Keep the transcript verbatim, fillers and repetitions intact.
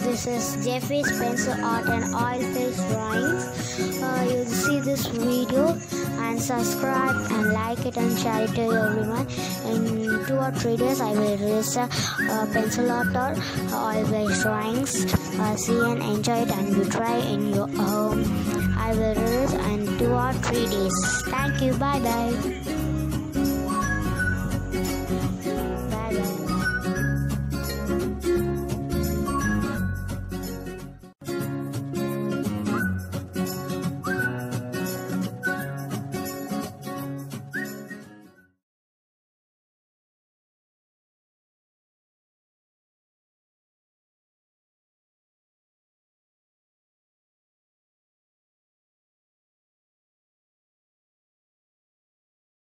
This is Jeffi's pencil art and oil face drawings. Uh, you'll see this video and subscribe and like it and share it to everyone. In two or three days, I will release a uh, pencil art or oil face drawings. Uh, see and enjoy it, and you try in your home. I will release in two or three days. Thank you. Bye bye.